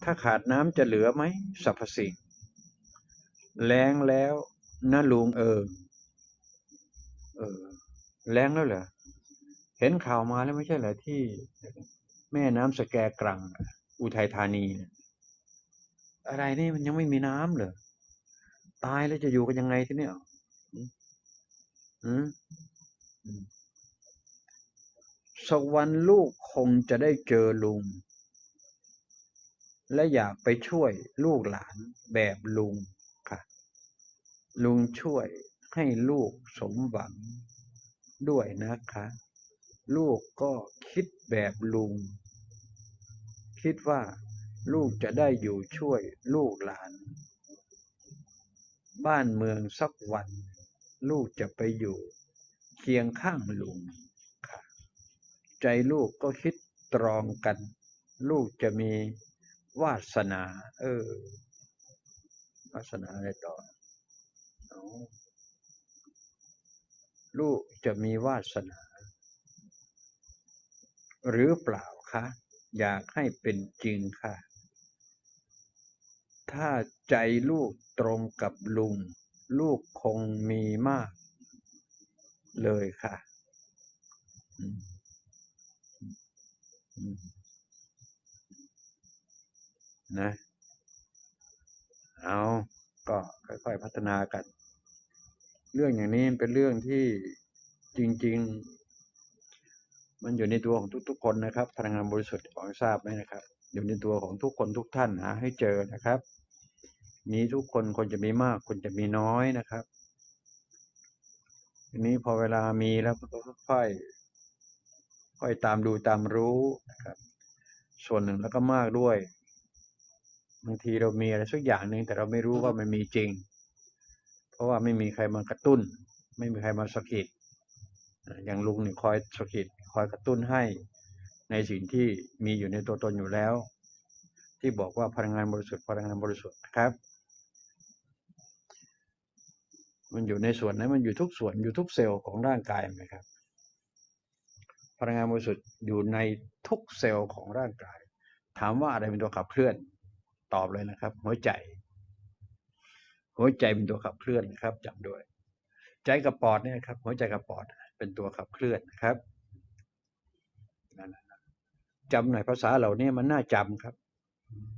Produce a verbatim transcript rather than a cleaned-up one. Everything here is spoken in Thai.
ถ้าขาดน้ำจะเหลือไหมสรรพสิ่งแล้งแล้วนะลุงเออเออแล้งแล้วเหรอเห็นข่าวมาแล้วไม่ใช่เหรอที่แม่น้ำสแกกรังอุทัยธานีเนี่ยอะไรนี่มันยังไม่มีน้ำเหรอตายแล้วจะอยู่กันยังไงทีเนี้ยอืมสักวันลูกคงจะได้เจอลุงและอยากไปช่วยลูกหลานแบบลุงค่ะลุงช่วยให้ลูกสมหวังด้วยนะคะลูกก็คิดแบบลุงคิดว่าลูกจะได้อยู่ช่วยลูกหลานบ้านเมืองสักวันลูกจะไปอยู่เคียงข้างลุงค่ะใจลูกก็คิดตรองกันลูกจะมีวาสนาเออวาสนาอะไรต่อลูกจะมีวาสนาหรือเปล่าคะอยากให้เป็นจริงค่ะถ้าใจลูกตรงกับลุงลูกคงมีมากเลยค่ะอืมอืมนะเอาก็ค่อยๆพัฒนากันเรื่องอย่างนี้เป็นเรื่องที่จริงๆมันอยู่ในตัวของทุกๆคนนะครับพลังงานบริสุทธิ์ขอให้ทราบไหมนะครับอยู่ในตัวของทุกคนทุกท่านหาให้เจอนะครับมีทุกคนคนจะมีมากคนจะมีน้อยนะครับทีนี้พอเวลามีแล้วก็ค่อยๆค่อยตามดูตามรู้นะครับส่วนหนึ่งแล้วก็มากด้วยบางทีเรามีอะไรสักอย่างหนึ่งแต่เราไม่รู้ว่ามันมีจริงเพราะว่าไม่มีใครมากระตุ้นไม่มีใครมาสะกิดอย่างลุงนี่คอยสะกิดคอยกระตุ้นให้ในสิ่งที่มีอยู่ในตัวตนอยู่แล้วที่บอกว่าพลังงานบริสุทธิ์พลังงานบริสุทธิ์นะครับมันอยู่ในส่วนนั้นมันอยู่ทุกส่วนอยู่ทุกเซลล์ของร่างกายไหมครับพลังงานบริสุทธิ์อยู่ในทุกเซลล์ของร่างกายถามว่าอะไรเป็นตัวขับเคลื่อนตอบเลยนะครับหัวใจหัวใจเป็นตัวขับเคลื่อนนะครับจำด้วยใจกับปอดเนี่ยครับหัวใจกับปอดเป็นตัวขับเคลื่อนนะครับจำหน่อยภาษาเหล่านี้มันน่าจำครับ